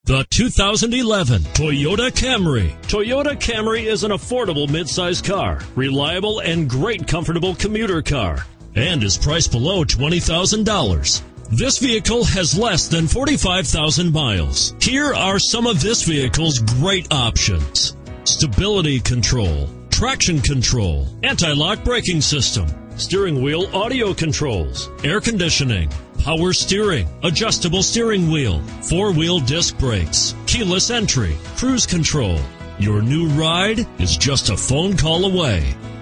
The 2011 Toyota Camry. Toyota Camry is an affordable midsize car, reliable and great comfortable commuter car, and is priced below $20,000. This vehicle has less than 45,000 miles. Here are some of this vehicle's great options: stability control, traction control, anti-lock braking system, steering wheel audio controls, air conditioning, power steering, adjustable steering wheel, four-wheel disc brakes, keyless entry, cruise control. Your new ride is just a phone call away.